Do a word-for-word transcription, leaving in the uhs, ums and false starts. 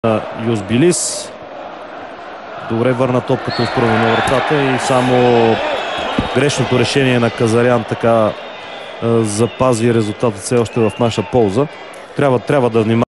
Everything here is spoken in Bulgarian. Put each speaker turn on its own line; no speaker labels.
Юзбилис. Добре върна топката изпърво на вратата и само грешното решение на Казарян така запази резултатът все още в наша полза. Трябва, трябва да внимаваме.